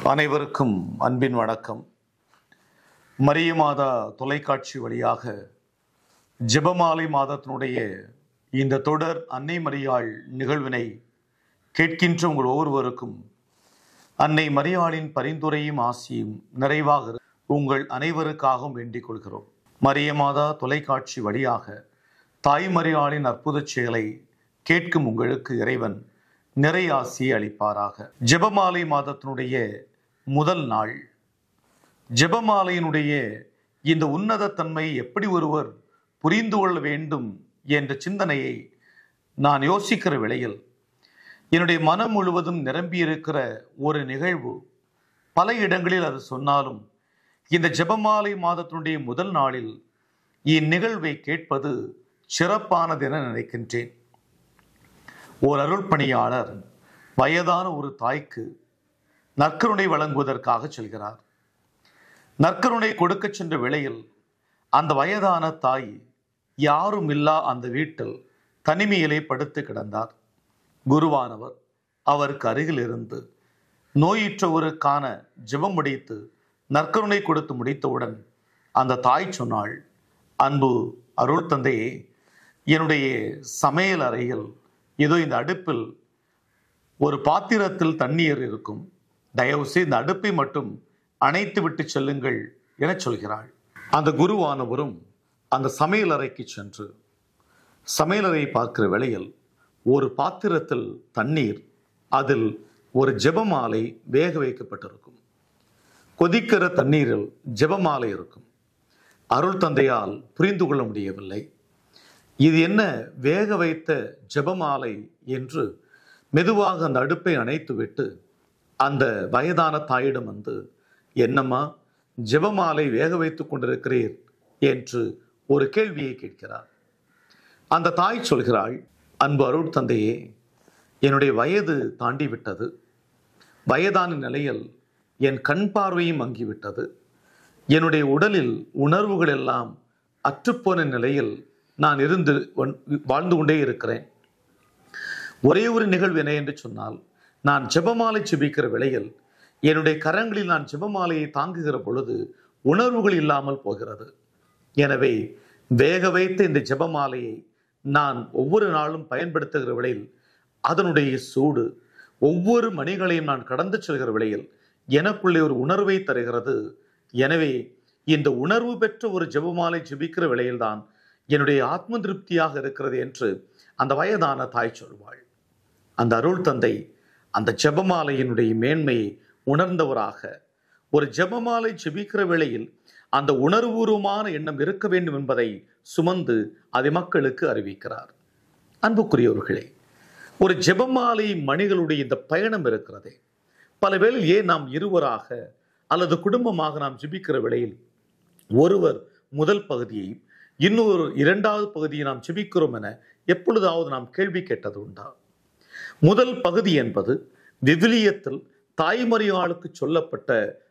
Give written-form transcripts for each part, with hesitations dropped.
அனைவருக்கும் அன்பின் வணக்கம். மரிய மாதா தொலைக்காட்சி வழியாக ஜெபமாலை மாதத்தினுடைய இந்த தொடர் அன்னை மரியாள் நிகழ்வினை கேட்கின்ற உங்கள் ஒவ்வொருவருக்கும் அன்னை மரியாளின் பரிந்துரையும் ஆசியும் நிறைவாக உங்கள் அனைவருக்காகவும் வேண்டிக் கொள்கிறோம். மரிய மாதா தொலைக்காட்சி வழியாக தாய் மரியாளின் அற்புத செயலை கேட்கும் உங்களுக்கு இறைவன் நிறை ஆசியை அளிப்பாராக. ஜெபமாலை மாதத்தினுடைய முதல் நாள். ஜெபமாலையினுடைய இந்த உன்னத தன்மை எப்படி ஒருவர் புரிந்து கொள்ள வேண்டும் என்ற சிந்தனையை நான் யோசிக்கிற வேளையில் என்னுடைய மனம் முழுவதும் நிரம்பியிருக்கிற ஒரு நிகழ்வு. பல இடங்களில் அது சொன்னாலும் இந்த ஜெபமாலை மாதத்தினுடைய முதல் நாளில் இந்நிகழ்வை கேட்பது சிறப்பானது என நினைக்கின்றேன். ஓர் அருள்பணியாளர் வயதான ஒரு தாய்க்கு நற்கருணை வழங்குவதற்காக செல்கிறார். நற்கருணை கொடுக்க சென்ற வேளையில் அந்த வயதான தாய் யாரும் இல்லா அந்த வீட்டில் தனிமையிலே படுத்து கிடந்தார். குருவானவர் அவருக்கு அருகில் இருந்து நோயுற்றவருக்கான ஜெபம் முடித்து நற்கருணை கொடுத்து முடித்தவுடன் அந்த தாய் சொன்னாள், அன்பு அருள் தந்தையே, என்னுடைய சமையல் அறையில் ஏதோ இந்த அடுப்பில் ஒரு பாத்திரத்தில் தண்ணீர் இருக்கும், தயவு செய்து இந்த அடுப்பை மட்டும் அணைத்து விட்டு செல்லுங்கள் என சொல்கிறாள். அந்த குருவானவரும் அந்த சமையல் அறைக்கு சென்று சமையலறை பார்க்கிற வேளையில் ஒரு பாத்திரத்தில் தண்ணீர், அதில் ஒரு ஜெபமாலை வேக வைக்கப்பட்டிருக்கும். கொதிக்கிற தண்ணீரில் ஜெபமாலை இருக்கும். அருள் தந்தையால் புரிந்து கொள்ள முடியவில்லை. இது என்ன வேக வைத்த ஜெபமாலை என்று மெதுவாக அந்த அடுப்பை அணைத்துவிட்டு அந்த வயதான தாயிடம் வந்து, என்னம்மா ஜெபமாலை வேக வைத்துக் கொண்டிருக்கிறீர் என்று ஒரு கேள்வியை கேட்கிறார். அந்த தாய் சொல்கிறாள், அன்பு அருள் தந்தையே, என்னுடைய வயது தாண்டிவிட்டது. வயதான நிலையில் என் கண் பார்வையும் மங்கிவிட்டது. என்னுடைய உடலில் உணர்வுகள் எல்லாம் அற்றுப்போன நிலையில் நான் வாழ்ந்து கொண்டே இருக்கிறேன். ஒரே ஒரு நிகழ்வு என்ன என்று சொன்னால், நான் ஜெபமாலை ஜெபிக்கிற வேளையில் என்னுடைய கரங்களில் நான் ஜெபமாலையை தாங்குகிற பொழுது உணர்வுகள் இல்லாமல் போகிறது. எனவே வேக வைத்த இந்த ஜெபமாலையை நான் ஒவ்வொரு நாளும் பயன்படுத்துகிற வேளையில் அதனுடைய சூடு ஒவ்வொரு மணிகளையும் நான் கடந்து செல்கிற வேளையில் எனக்குள்ளே ஒரு உணர்வை தருகிறது. எனவே இந்த உணர்வு பெற்ற ஒரு ஜெபமாலை ஜெபிக்கிற வேளையில்தான் என்னுடைய ஆத்ம திருப்தியாக இருக்கிறது என்று அந்த வயதான தாய் சொல்வாள். அந்த அருள் தந்தை அந்த ஜெபமாலையினுடைய மேன்மையை உணர்ந்தவராக, ஒரு ஜெபமாலை ஜெபிக்கிற வேளையில் அந்த உணர்வுபூர்வமான எண்ணம் இருக்க வேண்டும் என்பதை சுமந்து அதை மக்களுக்கு அறிவிக்கிறார். அன்புக்குரியவர்களே, ஒரு ஜெபமாலை மணிகளுடைய இந்த பயணம் இருக்கிறதே, பல வேளையில் ஏன் நாம் இருவராக அல்லது குடும்பமாக நாம் ஜெபிக்கிற வேளையில் ஒருவர் முதல் பகுதியை இன்னொரு இரண்டாவது பகுதியை நாம் ஜெபிக்கிறோம் என எப்பொழுதாவது நாம் கேள்வி கேட்டது உண்டா? முதல் பகுதி என்பது விவிலியத்தில் தாய்மரியாளுக்கு சொல்லப்பட்ட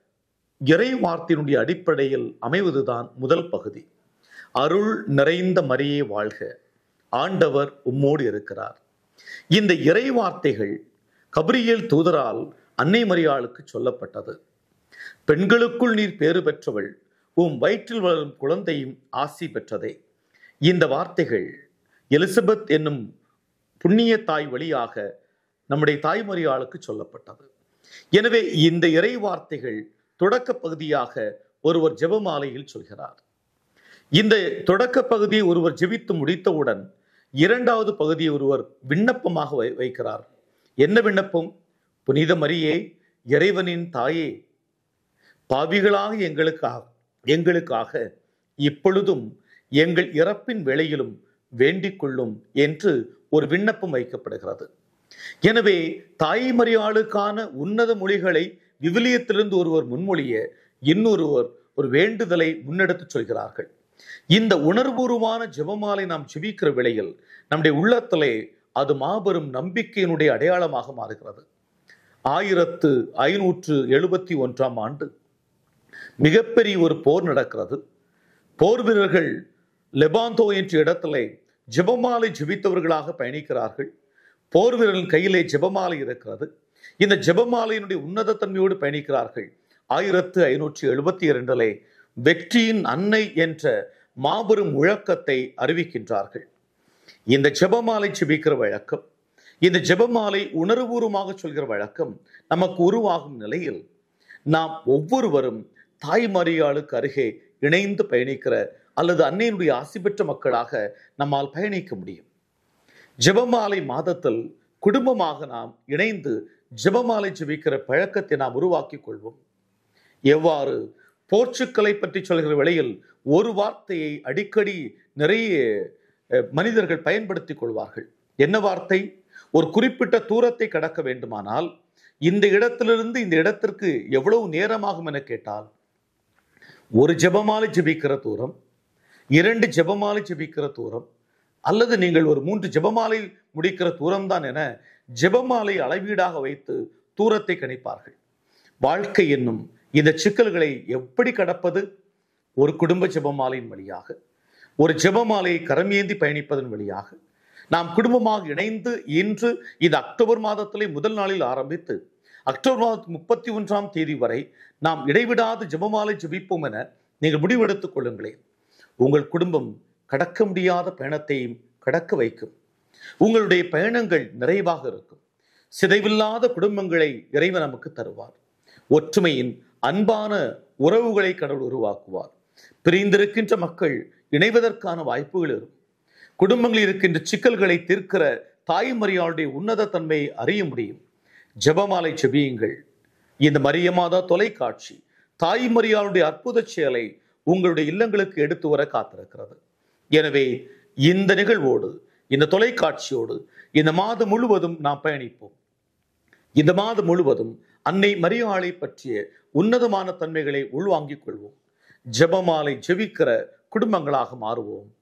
இறை வார்த்தையினுடைய அடிப்படையில் அமைவதுதான் முதல் பகுதி. அருள் நிறைந்த மரியே வாழ்க, ஆண்டவர் உம்மோடு இருக்கிறார். இந்த இறை வார்த்தைகள் கபிரியேல் தூதரால் அன்னை மரியாளுக்கு சொல்லப்பட்டது. பெண்களுக்குள் நீர் பேறு பெற்றவள், உம் வயிற்றில் வளரும் குழந்தையும் ஆசி பெற்றதே. இந்த வார்த்தைகள் எலிசபெத் என்னும் புண்ணிய தாய் வழியாக நம்முடைய தாய்மரியாளுக்கு சொல்லப்பட்டது. எனவே இந்த இறை வார்த்தைகள் தொடக்க பகுதியாக ஒருவர் ஜெபமாலையில் சொல்கிறார். இந்த தொடக்க பகுதியை ஒருவர் ஜெபித்து முடித்தவுடன் இரண்டாவது பகுதியை ஒருவர் விண்ணப்பமாக வைக்கிறார். என்ன விண்ணப்பம்? புனித மரியே, இறைவனின் தாயே, பாவிகளாக எங்களுக்காக இப்பொழுதும் எங்கள் இறப்பின் வேளையிலும் வேண்டிக் கொள்ளும் என்று ஒரு விண்ணப்பம் வைக்கப்படுகிறது. எனவே தாய்மரியாளுக்கான உன்னத மொழிகளை விவிலியத்திலிருந்து ஒருவர் முன்மொழிய இன்னொருவர் ஒரு வேண்டுதலை முன்னெடுத்து சொல்கிறார்கள். இந்த உணர்வுபூர்வமான ஜெபமாலை நாம் ஜெபிக்கிற வேளையில் நம்முடைய உள்ளத்திலே அது மாபெரும் நம்பிக்கையினுடைய அடையாளமாக மாறுகிறது. 1571 ஆண்டு மிகப்பெரிய ஒரு போர் நடக்கிறது. போர் வீரர்கள் லெபாந்தோ என்ற இடத்திலே ஜெபமாலை ஜெபித்தவர்களாக பயணிக்கிறார்கள். போர் வீரர்களின் கையிலே ஜெபமாலை இருக்கிறது. இந்த ஜெபமாலையினுடைய உன்னத தன்மையோடு பயணிக்கிறார்கள். 1572 வெற்றியின் அன்னை என்ற மாபெரும் முழக்கத்தை அறிவிக்கின்றார்கள். இந்த ஜெபமாலை ஜெபிக்கிற வழக்கம், இந்த ஜெபமாலை உணர்வுபூர்வமாக சொல்கிற வழக்கம் நமக்கு உருவாகும் நிலையில் நாம் ஒவ்வொருவரும் தாய் மரியாளுக்கு அருகே இணைந்து பயணிக்கிற அல்லது அன்னையினுடைய ஆசி பெற்ற மக்களாக நம்மால் பயணிக்க முடியும். ஜெபமாலை மாதத்தில் குடும்பமாக நாம் இணைந்து ஜெபமாலை ஜெபிக்கிற பழக்கத்தை நாம் உருவாக்கிக் கொள்வோம். எவ்வாறு போர்ச்சுக்கலை பற்றி சொல்கிற வேளையில் ஒரு வார்த்தையை அடிக்கடி நிறைய மனிதர்கள் பயன்படுத்திக் கொள்வார்கள். என்ன வார்த்தை? ஒரு குறிப்பிட்ட தூரத்தை கடக்க வேண்டுமானால் இந்த இடத்திலிருந்து இந்த இடத்திற்கு எவ்வளவு நேரமாகும் என கேட்டால், ஒரு ஜெபமாலை ஜெபிக்கிற தூரம், 2 ஜெபமாலை ஜெபிக்கிற தூரம், அல்லது நீங்கள் ஒரு 3 ஜெபமாலை முடிக்கிற தூரம்தான் என ஜெபமாலை அளவீடாக வைத்து தூரத்தை கணிப்பார்கள். வாழ்க்கை என்னும் இந்த சிக்கல்களை எப்படி கடப்பது? ஒரு குடும்ப ஜெபமாலையின் வழியாக, ஒரு ஜெபமாலையை கரமேந்தி பயணிப்பதன் வழியாக நாம் குடும்பமாக இணைந்து இன்று இந்த அக்டோபர் மாதத்திலே முதல் நாளில் ஆரம்பித்து அக்டோபர் மாதம் 31ஆம் தேதி வரை நாம் இடைவிடாது ஜெபமாலை ஜெபிப்போம் என நீங்கள் முடிவெடுத்துக் கொள்ளுங்களேன். உங்கள் குடும்பம் கடக்க முடியாத பயணத்தையும் கடக்க வைக்கும். உங்களுடைய பயணங்கள் நிறைவாக இருக்கும். சிதைவில்லாத குடும்பங்களை இறைவன் நமக்கு தருவார். ஒற்றுமையின் அன்பான உறவுகளை கடவுள் உருவாக்குவார். பிரிந்திருக்கின்ற மக்கள் இணைவதற்கான வாய்ப்புகள் இருக்கும். குடும்பங்களில் இருக்கின்ற சிக்கல்களை தீர்க்கிற தாய் மரியாளுடைய உன்னத தன்மையை அறிய முடியும். ஜெபமாலை ஜெபியுங்கள். இந்த மரிய மாதா தொலைக்காட்சி தாய் மரியாளுடைய அற்புத செயலை உங்களுடைய இல்லங்களுக்கு எடுத்து வர காத்திருக்கிறது. எனவே இந்த நிகழ்வோடு, இந்த தொலைக்காட்சியோடு இந்த மாதம் முழுவதும் நாம் பயணிப்போம். இந்த மாதம் முழுவதும் அன்னை மரியாளை பற்றிய உன்னதமான தன்மைகளை உள்வாங்கிக் கொள்வோம். ஜெபமாலை ஜெபிக்கிற குடும்பங்களாக மாறுவோம்.